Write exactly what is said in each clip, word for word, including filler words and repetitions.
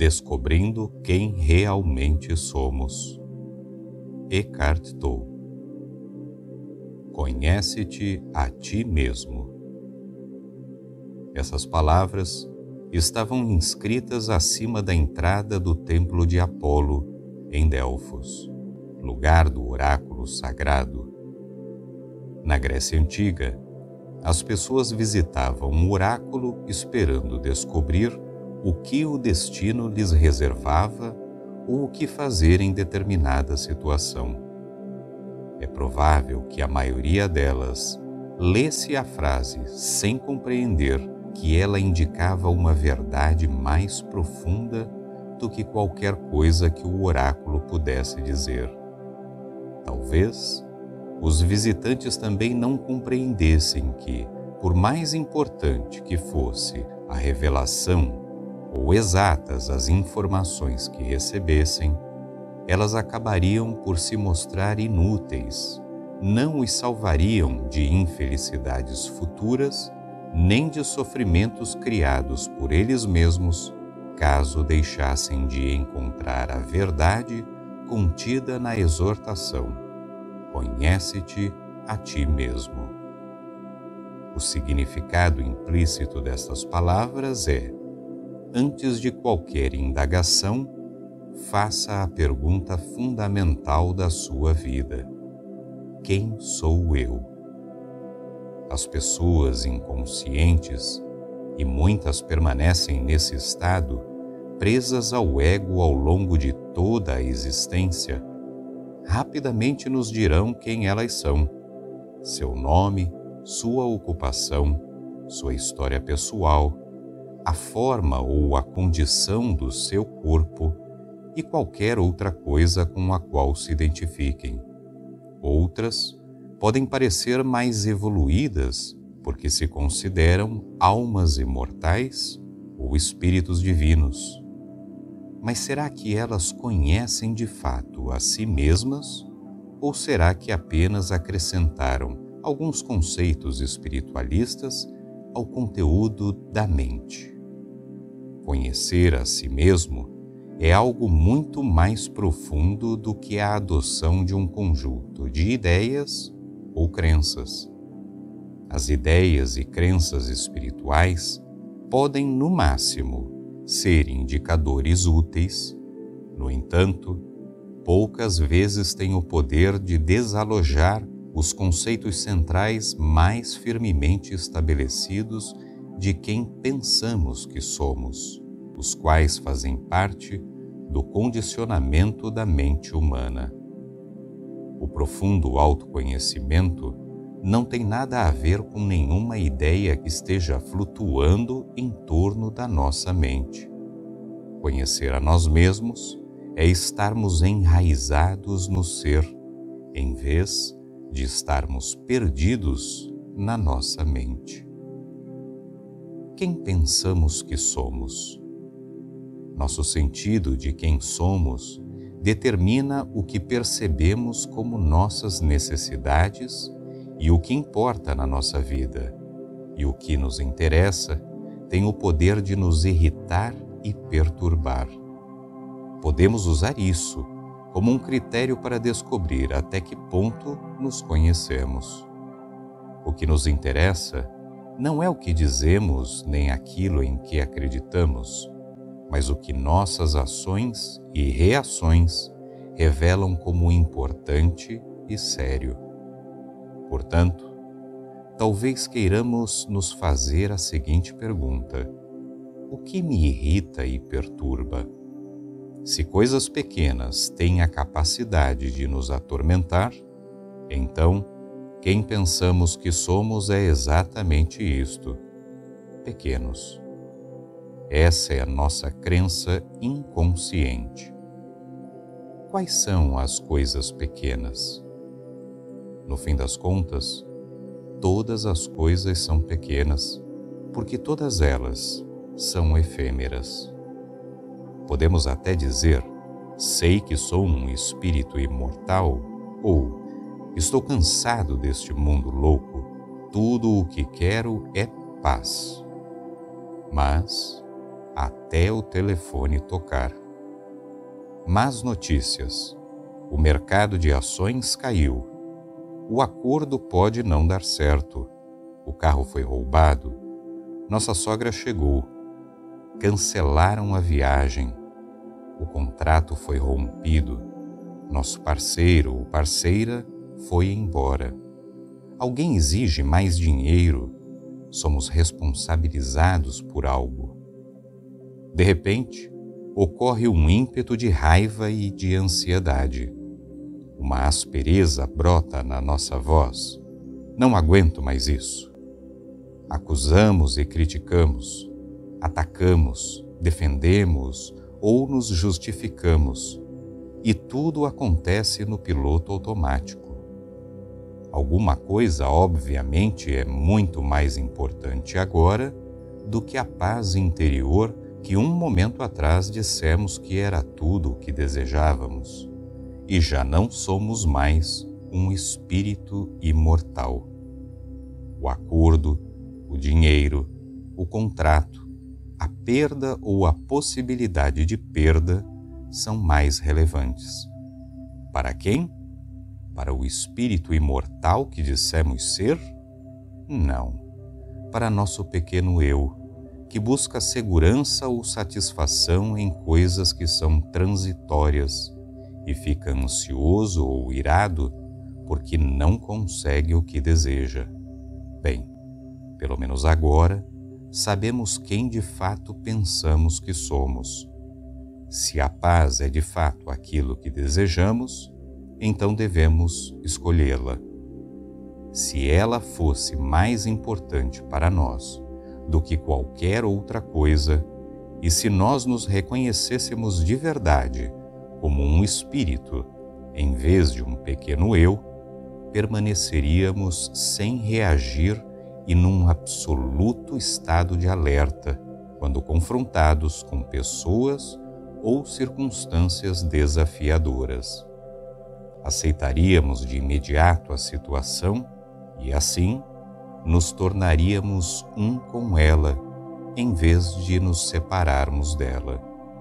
Descobrindo quem realmente somos. Eckhart Tolle. Conhece-te a ti mesmo. Essas palavras estavam inscritas acima da entrada do templo de Apolo, em Delfos, lugar do oráculo sagrado. Na Grécia Antiga, as pessoas visitavam o oráculo esperando descobrir o que o destino lhes reservava ou o que fazer em determinada situação. É provável que a maioria delas lesse a frase sem compreender que ela indicava uma verdade mais profunda do que qualquer coisa que o oráculo pudesse dizer. Talvez os visitantes também não compreendessem que, por mais importante que fosse a revelação ou exatas as informações que recebessem, elas acabariam por se mostrar inúteis, não os salvariam de infelicidades futuras, nem de sofrimentos criados por eles mesmos, caso deixassem de encontrar a verdade contida na exortação: conhece-te a ti mesmo. O significado implícito destas palavras é: antes de qualquer indagação, faça a pergunta fundamental da sua vida: quem sou eu? As pessoas inconscientes, e muitas permanecem nesse estado, presas ao ego ao longo de toda a existência, rapidamente nos dirão quem elas são, seu nome, sua ocupação, sua história pessoal, a forma ou a condição do seu corpo e qualquer outra coisa com a qual se identifiquem. Outras podem parecer mais evoluídas porque se consideram almas imortais ou espíritos divinos. Mas será que elas conhecem de fato a si mesmas? Ou será que apenas acrescentaram alguns conceitos espiritualistas ao conteúdo da mente? Conhecer a si mesmo é algo muito mais profundo do que a adoção de um conjunto de ideias ou crenças. As ideias e crenças espirituais podem, no máximo, ser indicadores úteis. No entanto, poucas vezes têm o poder de desalojar os conceitos centrais mais firmemente estabelecidos de quem pensamos que somos, os quais fazem parte do condicionamento da mente humana. O profundo autoconhecimento não tem nada a ver com nenhuma ideia que esteja flutuando em torno da nossa mente. Conhecer a nós mesmos é estarmos enraizados no ser, em vez de estarmos perdidos na nossa mente. Quem pensamos que somos? Nosso sentido de quem somos determina o que percebemos como nossas necessidades e o que importa na nossa vida, e o que nos interessa tem o poder de nos irritar e perturbar. Podemos usar isso como um critério para descobrir até que ponto nos conhecemos. O que nos interessa não é o que dizemos nem aquilo em que acreditamos, mas o que nossas ações e reações revelam como importante e sério. Portanto, talvez queiramos nos fazer a seguinte pergunta: o que me irrita e perturba? Se coisas pequenas têm a capacidade de nos atormentar, então quem pensamos que somos é exatamente isto: pequenos. Essa é a nossa crença inconsciente. Quais são as coisas pequenas? No fim das contas, todas as coisas são pequenas, porque todas elas são efêmeras. Podemos até dizer: sei que sou um espírito imortal, ou estou cansado deste mundo louco, tudo o que quero é paz. Mas até o telefone tocar. Más notícias. O mercado de ações caiu. O acordo pode não dar certo. O carro foi roubado. Nossa sogra chegou. Cancelaram a viagem. O contrato foi rompido. Nosso parceiro ou parceira foi embora. Alguém exige mais dinheiro. Somos responsabilizados por algo. De repente, ocorre um ímpeto de raiva e de ansiedade. Uma aspereza brota na nossa voz. Não aguento mais isso. Acusamos e criticamos. Atacamos, defendemos ou nos justificamos. E tudo acontece no piloto automático. Alguma coisa, obviamente, é muito mais importante agora do que a paz interior que um momento atrás dissemos que era tudo o que desejávamos, e já não somos mais um espírito imortal. O acordo, o dinheiro, o contrato, a perda ou a possibilidade de perda são mais relevantes. Para quem? Para o espírito imortal que dissemos ser? Não. Para nosso pequeno eu, que busca segurança ou satisfação em coisas que são transitórias e fica ansioso ou irado porque não consegue o que deseja. Bem, pelo menos agora, sabemos quem de fato pensamos que somos. Se a paz é de fato aquilo que desejamos, então devemos escolhê-la. Se ela fosse mais importante para nós do que qualquer outra coisa, e se nós nos reconhecêssemos de verdade como um espírito, em vez de um pequeno eu, permaneceríamos sem reagir e num absoluto estado de alerta quando confrontados com pessoas ou circunstâncias desafiadoras. Aceitaríamos de imediato a situação e, assim, nos tornaríamos um com ela, em vez de nos separarmos dela.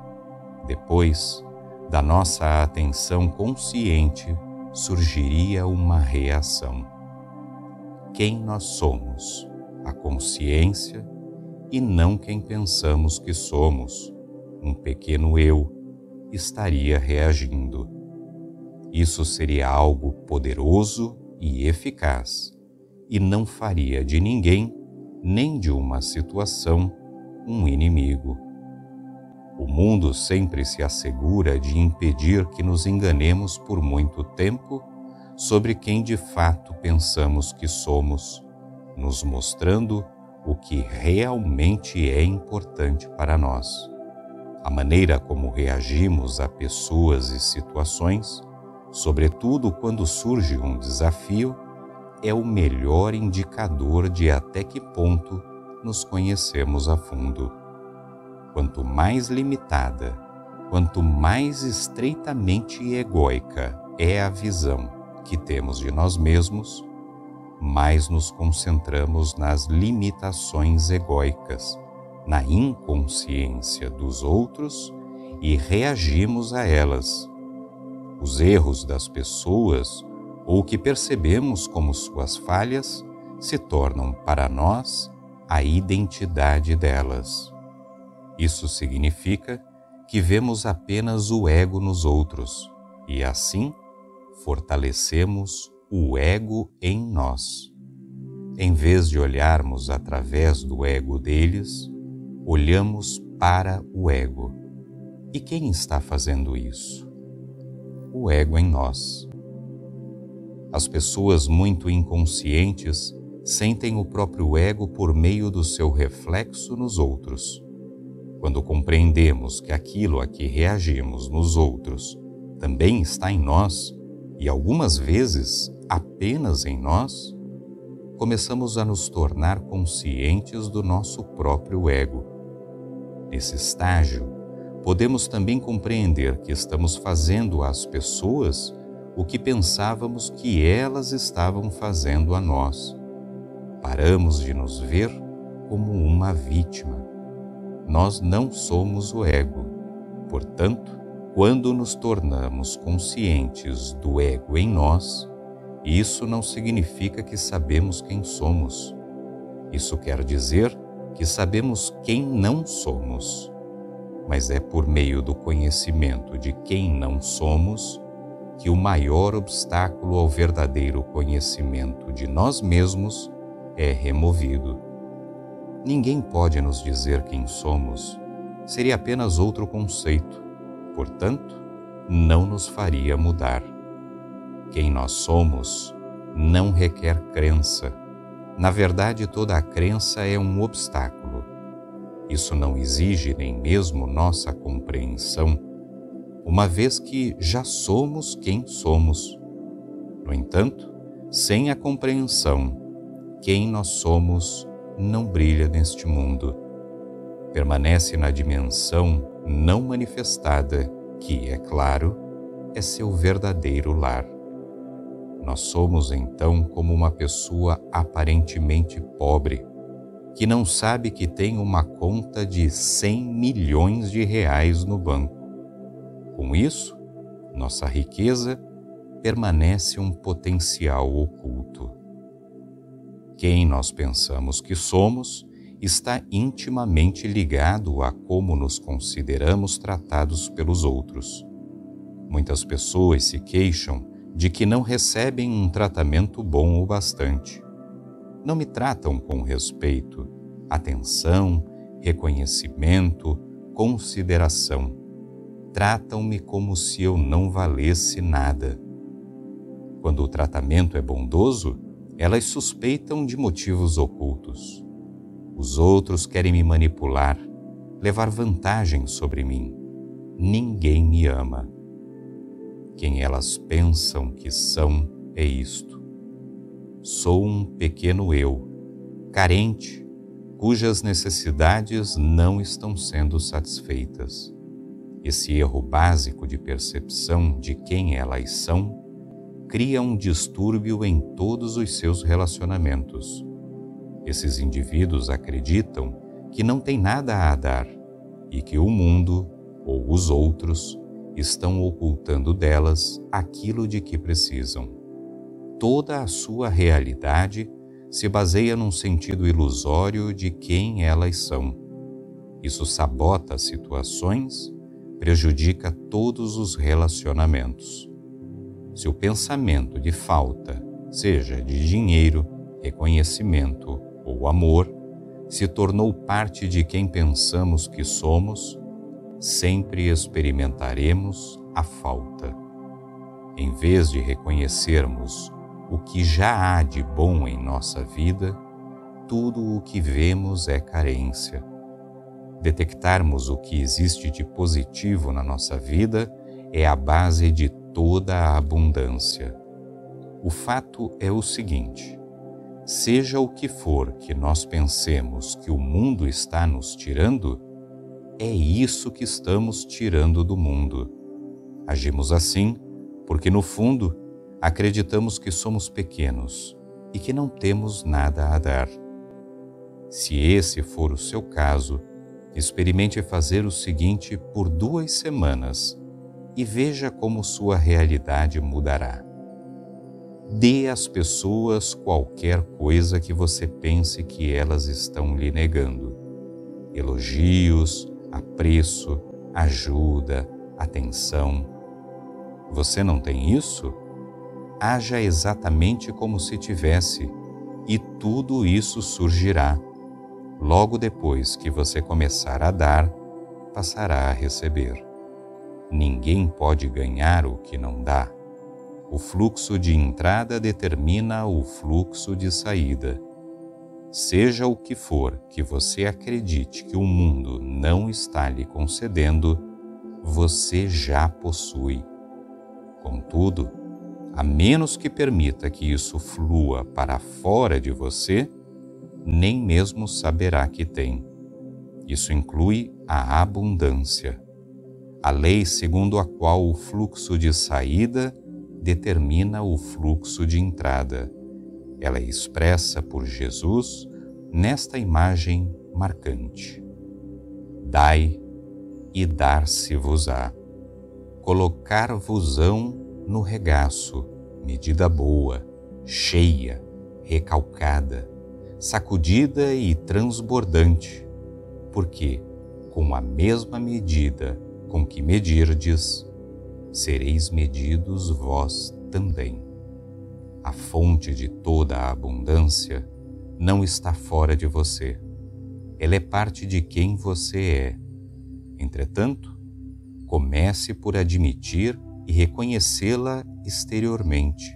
Depois, da nossa atenção consciente, surgiria uma reação. Quem nós somos? A consciência, e não quem pensamos que somos. Um pequeno eu estaria reagindo. Isso seria algo poderoso e eficaz, e não faria de ninguém, nem de uma situação, um inimigo. O mundo sempre se assegura de impedir que nos enganemos por muito tempo sobre quem de fato pensamos que somos, nos mostrando o que realmente é importante para nós. A maneira como reagimos a pessoas e situações, sobretudo quando surge um desafio, é o melhor indicador de até que ponto nos conhecemos a fundo. Quanto mais limitada, quanto mais estreitamente egóica é a visão que temos de nós mesmos, mais nos concentramos nas limitações egóicas, na inconsciência dos outros e reagimos a elas. Os erros das pessoas, ou o que percebemos como suas falhas, se tornam para nós a identidade delas. Isso significa que vemos apenas o ego nos outros e, assim, fortalecemos o ego em nós. Em vez de olharmos através do ego deles, olhamos para o ego. E quem está fazendo isso? O ego em nós. As pessoas muito inconscientes sentem o próprio ego por meio do seu reflexo nos outros. Quando compreendemos que aquilo a que reagimos nos outros também está em nós, e algumas vezes apenas em nós, começamos a nos tornar conscientes do nosso próprio ego. Nesse estágio, podemos também compreender que estamos fazendo às pessoas o que pensávamos que elas estavam fazendo a nós. Paramos de nos ver como uma vítima. nós não somos o ego. Portanto, quando nos tornamos conscientes do ego em nós, isso não significa que sabemos quem somos. Isso quer dizer que sabemos quem não somos. Mas é por meio do conhecimento de quem não somos que o maior obstáculo ao verdadeiro conhecimento de nós mesmos é removido. Ninguém pode nos dizer quem somos, seria apenas outro conceito, portanto, não nos faria mudar. Quem nós somos não requer crença. Na verdade, toda a crença é um obstáculo. Isso não exige nem mesmo nossa compreensão, uma vez que já somos quem somos. No entanto, sem a compreensão, quem nós somos não brilha neste mundo. Permanece na dimensão não manifestada, que, é claro, é seu verdadeiro lar. Nós somos então como uma pessoa aparentemente pobre, que não sabe que tem uma conta de cem milhões de reais no banco. Com isso, nossa riqueza permanece um potencial oculto. Quem nós pensamos que somos está intimamente ligado a como nos consideramos tratados pelos outros. Muitas pessoas se queixam de que não recebem um tratamento bom o bastante. Não me tratam com respeito, atenção, reconhecimento, consideração. Tratam-me como se eu não valesse nada. Quando o tratamento é bondoso, elas suspeitam de motivos ocultos. Os outros querem me manipular, levar vantagem sobre mim. Ninguém me ama. Quem elas pensam que são é isto. Sou um pequeno eu, carente, cujas necessidades não estão sendo satisfeitas. Esse erro básico de percepção de quem elas são cria um distúrbio em todos os seus relacionamentos. Esses indivíduos acreditam que não têm nada a dar e que o mundo, ou os outros, estão ocultando delas aquilo de que precisam. Toda a sua realidade se baseia num sentido ilusório de quem elas são. Isso sabota as situações, prejudica todos os relacionamentos. Se o pensamento de falta, seja de dinheiro, reconhecimento ou amor, se tornou parte de quem pensamos que somos, sempre experimentaremos a falta. Em vez de reconhecermos o que já há de bom em nossa vida, tudo o que vemos é carência. Detectarmos o que existe de positivo na nossa vida é a base de toda a abundância. O fato é o seguinte: seja o que for que nós pensemos que o mundo está nos tirando, é isso que estamos tirando do mundo. Agimos assim porque, no fundo, acreditamos que somos pequenos e que não temos nada a dar. Se esse for o seu caso, experimente fazer o seguinte por duas semanas e veja como sua realidade mudará. Dê às pessoas qualquer coisa que você pense que elas estão lhe negando. Elogios, apreço, ajuda, atenção. Você não tem isso? Haja exatamente como se tivesse, e tudo isso surgirá. Logo depois que você começar a dar, passará a receber. Ninguém pode ganhar o que não dá. O fluxo de entrada determina o fluxo de saída. Seja o que for que você acredite que o mundo não está lhe concedendo, você já possui. Contudo, a menos que permita que isso flua para fora de você, nem mesmo saberá que tem. Isso inclui a abundância, a lei segundo a qual o fluxo de saída determina o fluxo de entrada. Ela é expressa por Jesus nesta imagem marcante. Dai e dar-se-vos-á. Colocar-vos-ão no regaço, medida boa, cheia, recalcada, sacudida e transbordante, porque, com a mesma medida com que medirdes, sereis medidos vós também. A fonte de toda a abundância não está fora de você. Ela é parte de quem você é. Entretanto, comece por admitir e reconhecê-la exteriormente.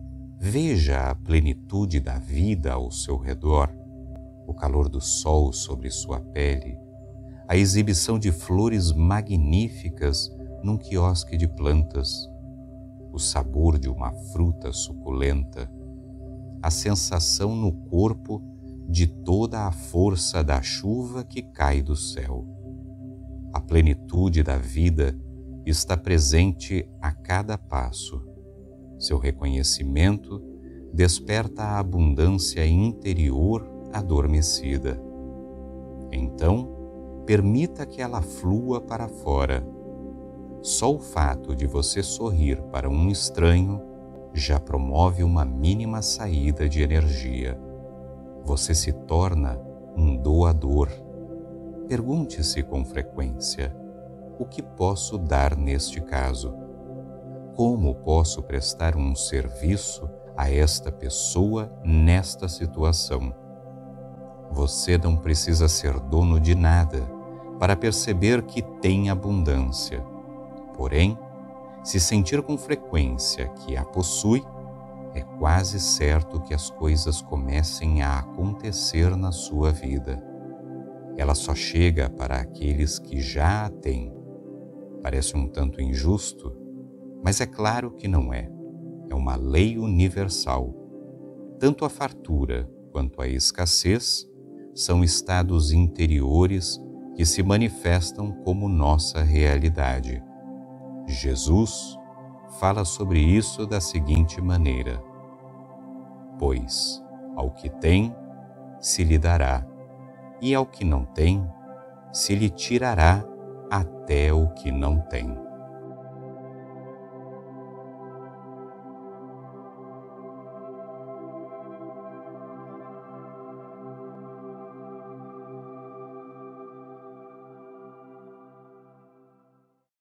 Veja a plenitude da vida ao seu redor, o calor do sol sobre sua pele, a exibição de flores magníficas num quiosque de plantas, o sabor de uma fruta suculenta, a sensação no corpo de toda a força da chuva que cai do céu. A plenitude da vida está presente a cada passo. Seu reconhecimento desperta a abundância interior adormecida. Então, permita que ela flua para fora. Só o fato de você sorrir para um estranho já promove uma mínima saída de energia. Você se torna um doador. Pergunte-se com frequência: o que posso dar neste caso? Como posso prestar um serviço a esta pessoa nesta situação? Você não precisa ser dono de nada para perceber que tem abundância. Porém, se sentir com frequência que a possui, é quase certo que as coisas comecem a acontecer na sua vida. Ela só chega para aqueles que já a têm. Parece um tanto injusto, mas é claro que não é. É uma lei universal. Tanto a fartura quanto a escassez são estados interiores que se manifestam como nossa realidade. Jesus fala sobre isso da seguinte maneira: pois ao que tem se lhe dará, e ao que não tem se lhe tirará até o que não tem.